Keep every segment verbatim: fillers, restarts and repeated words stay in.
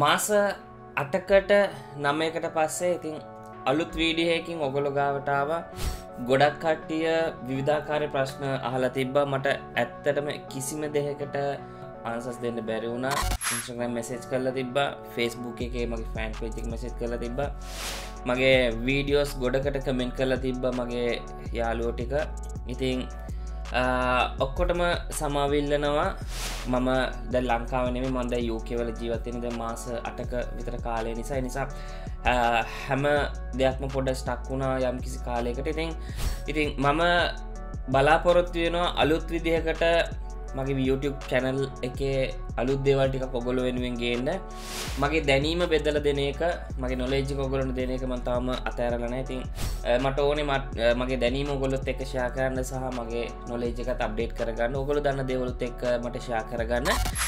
මාස අටකට නවයකට පස්සේ ඉතින් අලුත් වීඩියෝ එකකින් ඔයගොල්ලෝ ගාවට ආවා. ගොඩක් කට්ටිය විවිධාකාර ප්‍රශ්න අහලා තිබ්බා. මට ඇත්තටම කිසිම දෙයකට ආන්සර්ස් දෙන්න බැරි වුණා. Instagram message කරලා තිබ්බා, Facebook එකේ මගේ fan page එක message කරලා තිබ්බා. මගේ වීඩියෝස් ගොඩකට කමෙන්ට් කරලා තිබ්බා මගේ යාළුවෝ ටික. ඉතින් ඔක්කොටම සමාවිල්ලනවා. මම දැන් ලංකාවේ නෙමෙයි, මම දැන් U K වල ජීවත් වෙන්නේ. දැන් මාස අටක විතර කාලය නිසා නිසා හැම දෙයක්ම පොඩ්ඩක් ස්ටක් වුණා යම් කිසි කාලයකට. ඉතින් ඉතින් මම බලාපොරොත්තු වෙනවා අලුත් විදිහකට මගේ YouTube channel එකේ අලුත් දේවල් ටිකක් ඔයගොල්ලෝ වෙනුවෙන් ගේන්න. මගේ දැනීම බෙදලා දෙන එක, මගේ knowledge එක ඔයගොල්ලන්ට දෙන එක මම තාම අතහැරලා නැහැ. ඉතින් මට ඕනේ මගේ දැනීම ඔයගොල්ලොත් එක්ක share කරන්න සහ මගේ knowledge එකත් update කරගන්න. ඔයගොල්ලෝ දන්න දේවලුත් එක්ක මට share කරගන්න.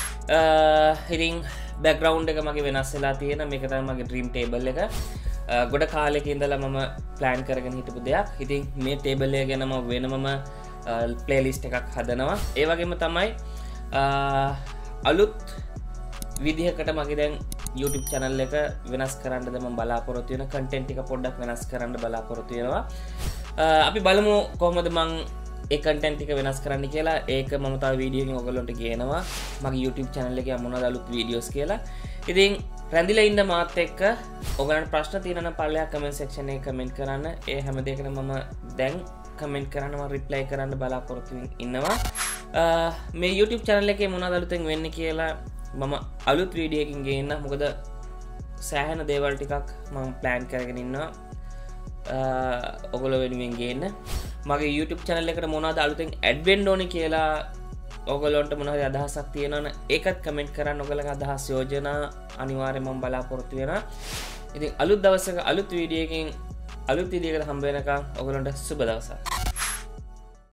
ඉතින් background එක මගේ වෙනස් වෙලා තියෙන. මේක තමයි මගේ dream table එක. ගොඩ කාලෙක ඉඳලා මම plan කරගෙන හිටපු දෙයක්. ඉතින් මේ table එක ගැන මම වෙනමම playlist එකක් හදනවා. ඒ වගේම තමයි අලුත් විදිහකට මගේ දැන් YouTube channel එක වෙනස් කරන්නද මම බලාපොරොත්තු වෙන content ටික පොඩ්ඩක් වෙනස් කරන්න බලාපොරොත්තු වෙනවා. අපි බලමු කොහොමද මම ඒ content ටික වෙනස් කරන්න කියලා. ඒක මම තව වීඩියෝ එකකින් ඔයගොල්ලන්ට ගේනවා මගේ YouTube channel එකේ මොනවද අලුත් videos කියලා. ඉතින් රැඳිලා ඉන්න මාත් එක්ක ඔයගලන්ට ප්‍රශ්න තියෙනවා නම් පල්ලෙහා comment section එකේ comment කරන්න. ඒ හැම දෙයකටම මම දැන් කමෙන්ට් කරන්න, මම රිප්ලයි කරන්න බලාපොරොත්තු ඉන්නවා. මේ YouTube channel එකේ මොනවද අලුතෙන් වෙන්නේ කියලා මම අලුත් වීඩියෝ එකකින් ගේන්න. මොකද සෑහෙන දේවල් ටිකක් මම plan කරගෙන ඉන්නවා ඔයගොල්ලෝ වෙනුවෙන් ගේන්න. මගේ YouTube channel එකට මොනවද අලුතෙන් add වෙන්න ඕනේ කියලා ඔයගොල්ලන්ට මොනවද අදහසක් තියෙනවනම් ඒකත් කමෙන්ට් කරන්න. ඔයගොල්ලන්ගේ අදහස් යෝජනා අනිවාර්යයෙන් මම බලාපොරොත්තු වෙනවා. ඉතින් අලුත් දවසක අලුත් වීඩියෝ එකකින් අලුත් විදියකට හම්බ වෙනකම් ඔයගොල්ලන්ට සුබ දවසක්.